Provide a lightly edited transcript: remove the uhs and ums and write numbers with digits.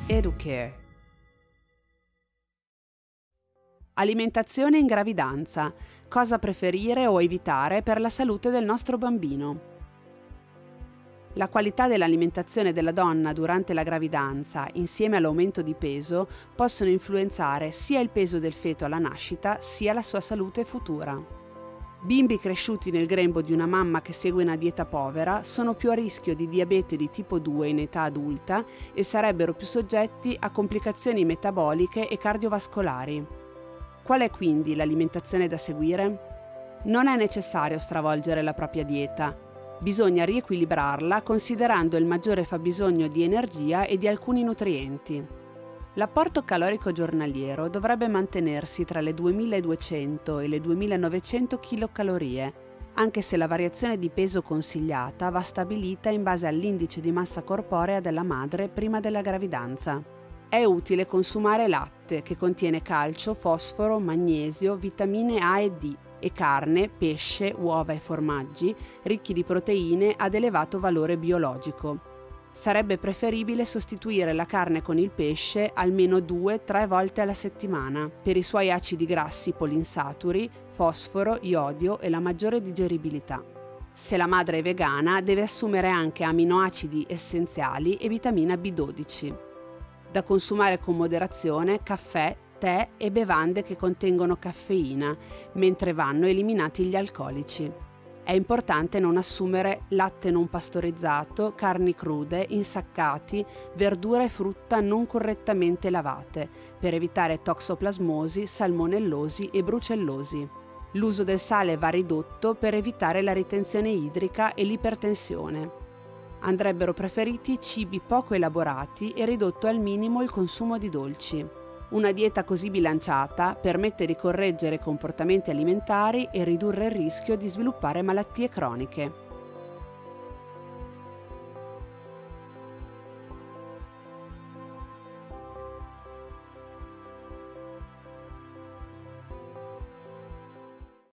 Educare. Alimentazione in gravidanza. Cosa preferire o evitare per la salute del nostro bambino? La qualità dell'alimentazione della donna durante la gravidanza, insieme all'aumento di peso, possono influenzare sia il peso del feto alla nascita, sia la sua salute futura. Bimbi cresciuti nel grembo di una mamma che segue una dieta povera sono più a rischio di diabete di tipo 2 in età adulta e sarebbero più soggetti a complicazioni metaboliche e cardiovascolari. Qual è quindi l'alimentazione da seguire? Non è necessario stravolgere la propria dieta. Bisogna riequilibrarla considerando il maggiore fabbisogno di energia e di alcuni nutrienti. L'apporto calorico giornaliero dovrebbe mantenersi tra le 2200 e le 2900 kcal, anche se la variazione di peso consigliata va stabilita in base all'indice di massa corporea della madre prima della gravidanza. È utile consumare latte, che contiene calcio, fosforo, magnesio, vitamine A e D, e carne, pesce, uova e formaggi, ricchi di proteine ad elevato valore biologico. Sarebbe preferibile sostituire la carne con il pesce almeno 2-3 volte alla settimana, per i suoi acidi grassi polinsaturi, fosforo, iodio e la maggiore digeribilità. Se la madre è vegana, deve assumere anche aminoacidi essenziali e vitamina B12. Da consumare con moderazione caffè, tè e bevande che contengono caffeina, mentre vanno eliminati gli alcolici. È importante non assumere latte non pastorizzato, carni crude, insaccati, verdura e frutta non correttamente lavate, per evitare toxoplasmosi, salmonellosi e brucellosi. L'uso del sale va ridotto per evitare la ritenzione idrica e l'ipertensione. Andrebbero preferiti cibi poco elaborati e ridotto al minimo il consumo di dolci. Una dieta così bilanciata permette di correggere comportamenti alimentari e ridurre il rischio di sviluppare malattie croniche.